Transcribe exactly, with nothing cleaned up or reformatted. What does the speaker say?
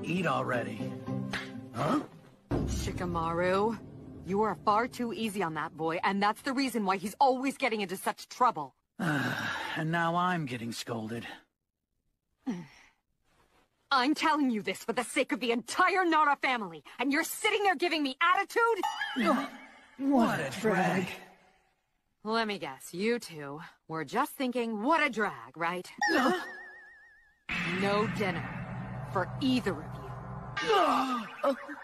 Eat already. Huh? Shikamaru, you are far too easy on that boy, and that's the reason why he's always getting into such trouble. And now I'm getting scolded. I'm telling you this for the sake of the entire Nara family, and you're sitting there giving me attitude? What a drag. Let me guess, you two were just thinking, what a drag, right? No dinner for either of you.